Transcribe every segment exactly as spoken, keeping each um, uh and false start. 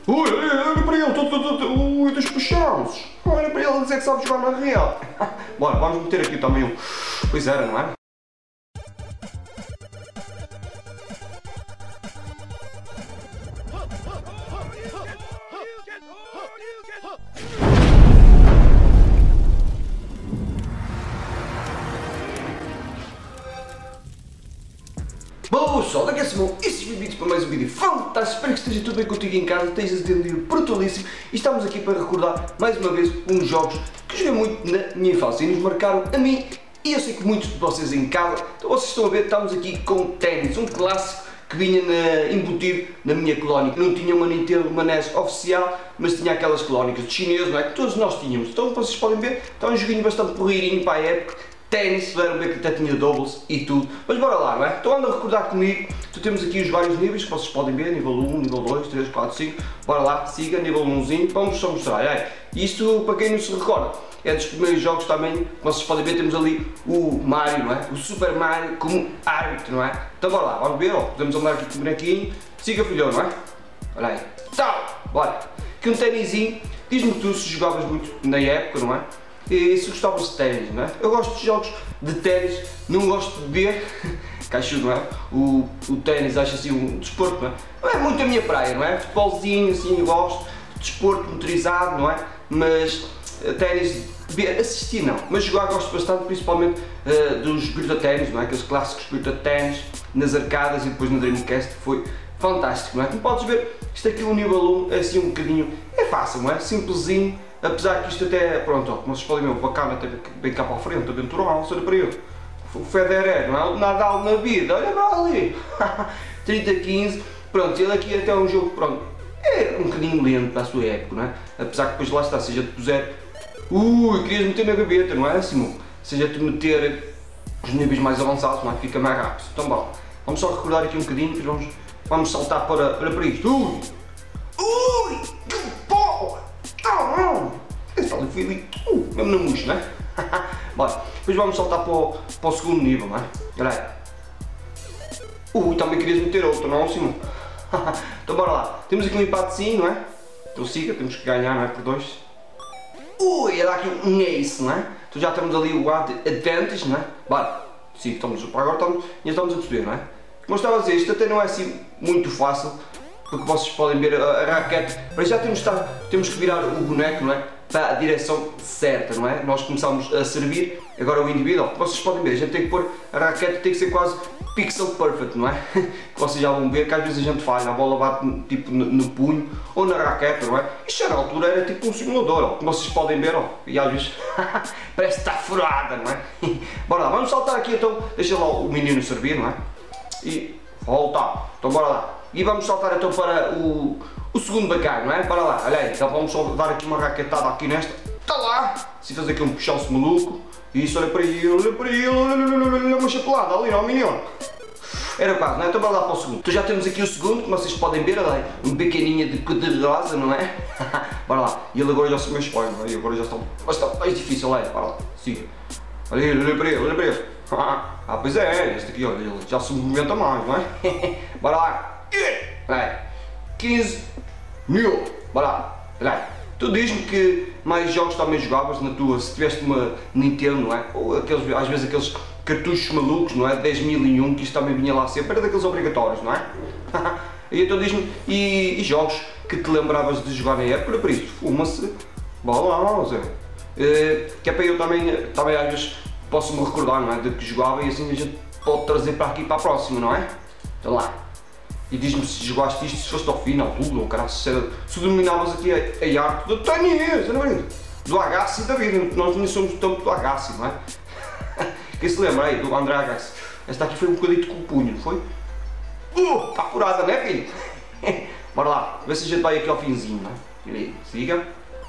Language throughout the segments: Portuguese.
Ui, olha para ele, ui, dos puxados. Olha para ele dizer que sabe jogar na real. Bora, vamos meter aqui também um. Pois era, não é? Boa pessoal, daqui a Simão e sejam bem-vindos para mais um vídeo fantástico. Espero que esteja tudo bem contigo em casa, estejas a ter um dia brutalíssimo e estamos aqui para recordar mais uma vez uns jogos que joguei muito na minha infância e nos marcaram a mim e eu sei que muitos de vocês em casa. Então vocês estão a ver, estamos aqui com ténis, um clássico que vinha na, embutido na minha colónia. Não tinha uma Nintendo, uma N E S oficial, mas tinha aquelas colónicas de chinês, não é? Que todos nós tínhamos. Então vocês podem ver, está um joguinho bastante porreirinho para a época. Ténis, puderam ver que até tinha doubles e tudo. Mas bora lá, não é? Então anda a recordar comigo. Então temos aqui os vários níveis que vocês podem ver. Nível um, nível dois, três, quatro, cinco. Bora lá, siga, nível umzinho. Vamos só mostrar. É. Isto, para quem não se recorda, é dos primeiros jogos também que vocês podem ver. Temos ali o Mario, não é? O Super Mario como árbitro, não é? Então bora lá, vamos ver, ó. Podemos andar aqui com o bonequinho. Siga, filhão, não é? Olha aí. Tchau! Bora. Aqui um tenizinho. Diz-me tu se jogavas muito na época, não é? E se gostavas de ténis, não é? Eu gosto de jogos de ténis, não gosto de ver, caixudo, não é? O, o ténis acho assim um desporto, não é? Não é muito a minha praia, não é? Futebolzinho, assim, eu gosto, desporto motorizado, não é? Mas ténis, ver, assistir não, mas jogar gosto bastante, principalmente uh, dos Virtua Ténis, não é? Aqueles clássicos Virtua Ténis, nas arcadas e depois na Dreamcast, foi fantástico, não é? Como podes ver, isto aqui o nível um é assim um bocadinho, é fácil, não é? Simplesinho. Apesar que isto até, pronto, ó, como vocês podem ver, o bacana até bem cá para a frente, aventural, olha para ele. O Federer, não é Nadal na vida, olha para ali. trinta a quinze, pronto, ele aqui até é um jogo, pronto, é um bocadinho lento para a sua época, não é? Apesar que depois lá está, seja te puser, ui, querias meter na gaveta, não é, Simão? Seja te meter os níveis mais avançados, não é? Fica mais rápido. Então, bom, vamos só recordar aqui um bocadinho, que vamos, vamos saltar para, para, para isto. Ui! Ui! Que bola! Oh, não! Esse ali foi ali, uh, mesmo na murcha, não é? Bora, depois vamos saltar para o, para o segundo nível, não é? Olha aí. Ui, também querias meter outro, não, Simão? Então bora lá. Temos aqui um empatezinho, não é? Então siga, temos que ganhar, não é? Por dois. Ui, era aqui um ace, não é? Então já temos ali o advantage, não é? Bora, siga, estamos, para agora estamos, já estamos a perceber, não é? Como eu estava a dizer, isto até não é assim muito fácil. Porque vocês podem ver a, a raquete, para já temos, estar, temos que virar o boneco, não é? Para a direção certa, não é? Nós começamos a servir, agora o indivíduo, como vocês podem ver, a gente tem que pôr, a raquete tem que ser quase pixel perfect, não é? Que vocês já vão ver que às vezes a gente falha, a bola bate tipo no, no punho ou na raquete, não é? Isto na altura era tipo um simulador, ó, como vocês podem ver, ó, e às vezes parece que está furada, não é? Bora lá, vamos saltar aqui então, deixa lá o menino servir, não é? E volta, então bora lá. E vamos saltar então para o, o segundo bacana, não é? Para lá, olha aí, então vamos só dar aqui uma raquetada aqui nesta. Está lá! Se fazer aqui um puxão-se maluco. Isso, olha para ele, olha para ele, olha, olha, olha, olha uma chapelada ali, não, menino? Era quase, não é? Então bora lá para o segundo. Então já temos aqui o segundo, como vocês podem ver, olha aí, um pequeninha de cor de rosa, não é? Bora lá. E ele agora já se mexe, olha, e agora já está bastante mais difícil, olha, para lá, siga. Olha ele, olha para ele, olha para ele. Ah, pois é, este aqui, olha, ele já se movimenta mais, não é? Bora lá. Vai, quinze mil, bora lá, vai. Tu diz-me que mais jogos também jogavas na tua, se tiveste uma Nintendo, não é? Ou aqueles, às vezes aqueles cartuchos malucos, não é? dez mil e um, que isto também vinha lá sempre, era daqueles obrigatórios, não é? E então diz-me, e, e jogos que te lembravas de jogar na época, por isso, fuma-se, bora lá, Zé. Uh, que é para eu também, também às vezes posso me recordar, não é? De que jogava e assim a gente pode trazer para aqui para a próxima, não é? Então lá. E diz-me se jogaste isto, se foste ao fim, na altura, ou caralho, se, era, se dominavas aqui a, a arte do ténis, não é? Do Agassi da vida, nós não somos tanto do Agassi, não é? Quem se lembra aí, do André Agassi? Esta aqui foi um bocadinho com o punho, não foi? Uh, está curada, não é, filho? Bora lá, ver se a gente vai aqui ao finzinho, não é? E aí, siga.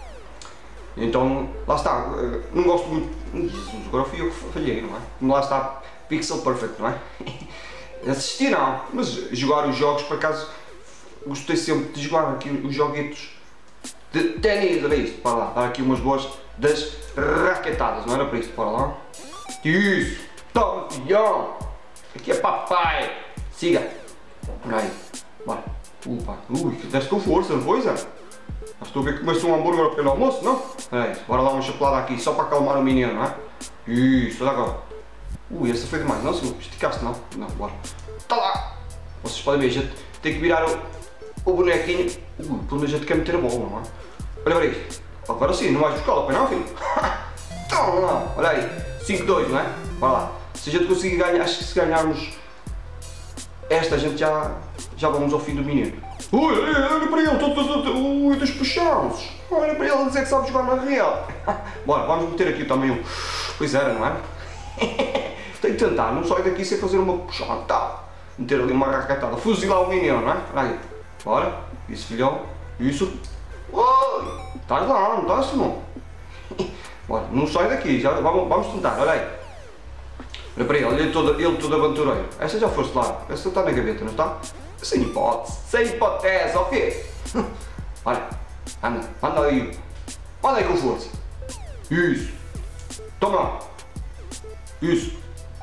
Então, lá está, não gosto muito, Jesus, agora fui eu que falhei, não é? Lá está, pixel perfect, não é? Assistir não, mas jogar os jogos, por acaso, gostei sempre de jogar aqui os joguetos de ténis, era isso, para lá, dar aqui umas boas das raquetadas, não era para isso, para lá. Isso, toma filhão, aqui é papai, siga, olha aí, bora, Opa, ui, deste com força, não foi, Zé? Estou a ver que começou um hambúrguer ao pequeno almoço, não? É, bora dar uma chapelada aqui, só para acalmar o menino, não é? Isso, olha agora. Ui, essa foi demais, não, senhor? Esticaste, não? Não, bora. Está lá! Vocês podem ver, a gente tem que virar o, o bonequinho. Ui, pelo menos a gente quer meter a bola, não é? Olha para isto. Agora sim, não vais buscar la, não, filho? Então, não, olha aí. cinco dois, não é? Bora lá. Se a gente conseguir ganhar, acho que se ganharmos esta, a gente já, já vamos ao fim do menino. Ui, olha para ele, todos os ui, dos puxados. Olha para ele a dizer que sabe jogar na real. Bora, vamos meter aqui também um. Pois era, não é? Tem que tentar, não sai daqui sem fazer uma puxada, tá? Meter ali uma raquetada, fuzilar o menino, não é? Olha aí. Bora, isso, filhão. Isso. Oi, estás lá, não estás, Simão? Bora, não sai daqui, já, vamos, vamos tentar, olha aí. Olha para ele, ele todo, ele todo aventureiro. Essa já foste lá, essa está na gaveta, não está? Sem hipótese, sem hipótese, ok? Olha, anda, anda aí. Anda aí com força. Isso. Toma lá. Isso.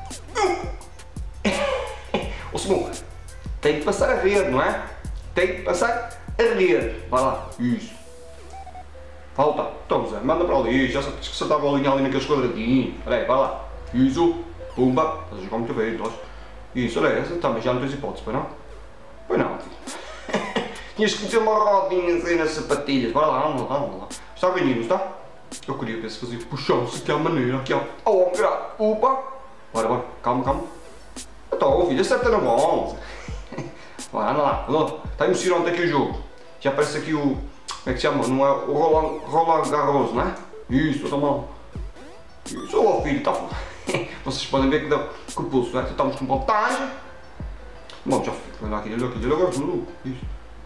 Ô Simão, tem que passar a rede, não é? Tem que passar a rede. Vai lá. Isso. Falta. Então, Zé, manda para ali. Já sabes que você estava a alinhar ali naqueles quadradinhos. Olha aí, vai lá. Isso. Pumba. Estás a jogar muito bem, nós. Isso, olha essa. Também já não tens hipótese, pois não? Pois não, filho. Tinhas que meter uma rodinha assim nas sapatilhas. Bora lá, anda lá, anda lá. Está a ganhar, não está? Eu queria ver se fazia puxão-se aqui à maneira, aqui ó. Oh, grato. Opa. Bora, bora. Calma, calma. Então, filho, acerta na bola. Bora, anda lá. Está emocionante aqui o jogo. Já parece aqui o... Como é que se chama? Não é o Roland, Roland Garros, não é? Isso, toma lá. Isso, oh filho, está... Vocês podem ver que dá com o pulso, não é? Estamos com vantagem. Bom, já fui. Olha aqui, olha aqui, olha agora, maluco. Isso.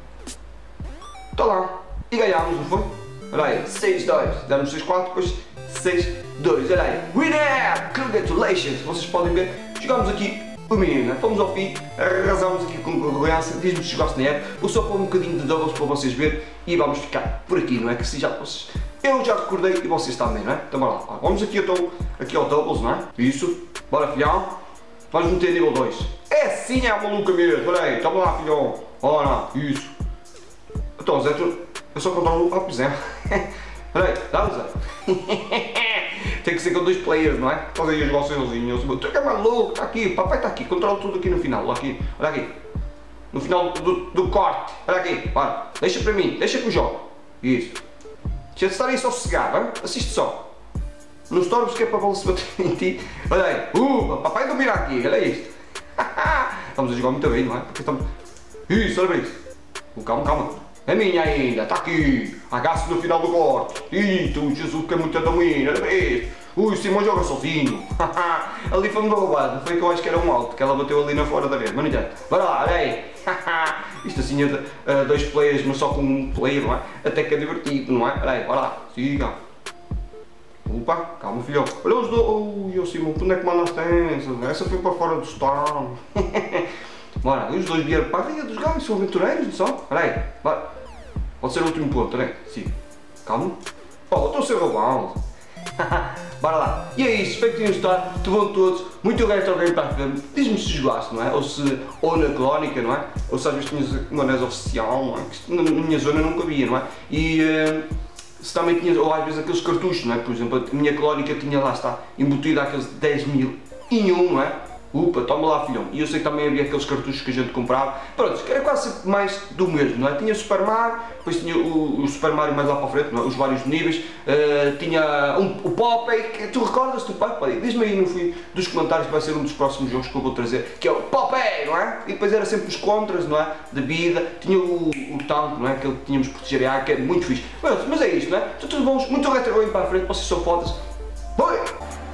Está lá. E ganhámos, não foi? Olha aí, seis dois. Demos seis quatro, depois seis dois. Olha aí. Winner! Congratulations! Vocês podem ver, jogámos aqui o menino, né? Fomos ao fim, arrasamos aqui com concorrência. Diz-me se jogaste na época. Vou só pôr um bocadinho de doubles para vocês verem e vamos ficar por aqui, não é? Que se já vocês... Eu já recordei e vocês também, não é? Então bora lá. Vamos aqui, então, aqui ao doubles, não é? Isso. Bora, filhão. Vamos meter nível dois. É sim, é a maluca mesmo. Olha aí, toma lá, filhão. Olha lá, isso. Então, Zé, tu... eu só controlo o lápis, é? Olha aí, dá, Zé. Tem que ser com dois players, não é? Estás aí a jogar sozinho. Tu é que é maluco, está aqui, o papai está aqui. Controla tudo aqui no final. Olha aqui, olha aqui. No final do, do corte. Olha aqui, bora. Deixa para mim, deixa que eu jogo. Isso. Deixa de estar aí só sossegado, hein? Assiste só. Não estouramos que é para a bola se bater em ti. Olha aí. Uh, papai domina aqui, olha isto. Estamos a jogar muito bem, não é? Porque estamos... Isso, olha bem isso. Uh, calma, calma. É minha ainda, está aqui. Agaço no final do corte. Ih, tu, Jesus, que é muito domínio, olha bem isso. Ui, o Simão joga sozinho. Ali foi-me roubado. Foi que eu acho que era um alto, que ela bateu ali na fora da rede. Mas não adianta. Bora lá, olha aí. Isto assim é de uh, dois players, mas só com um player, não é? Até que é divertido, não é? Olha aí, bora lá. Siga. Opa, calma, filhão. Olha os dois. Ui, o Simão, tu onde é que mandaste essa? Essa foi para fora do stand. Bora, e os dois vieram para a Ria dos Galos, são aventureiros, não são? Olha aí, bora. Pode ser o último ponto, olha aí. Siga. Calma. Oh, estou a ser roubado. Bora lá. E é isso, espero que tenham gostado. Te vão todos. Muito resto alguém para a frente. Diz-me se jogaste, não é? Ou se. Ou na clónica, não é? Ou se às vezes tinhas uma NES oficial, não é? Que na minha zona nunca havia, não é? E. Uh, se também tinhas. Ou às vezes aqueles cartuchos, não é? Por exemplo, a minha clónica tinha lá está embutida aqueles dez mil e um, não é? Upa, toma lá, filhão. E eu sei que também havia aqueles cartuchos que a gente comprava. Pronto, que era quase sempre mais do mesmo, não é? Tinha Super Mario, depois tinha o, o Super Mario mais lá para a frente, não é? Os vários níveis. Uh, tinha um, o Popeye, tu recordas-te do Popeye? Diz-me aí no fim dos comentários que vai ser um dos próximos jogos que eu vou trazer, que é o Popeye, não é? E depois era sempre os contras, não é? De vida. Tinha o, o tanque, não é? Aquele que tínhamos que proteger a água, que é muito fixe. Pronto, mas é isto, não é? Então, tudo bons, muito retro para a frente, vocês são fodas. Boi!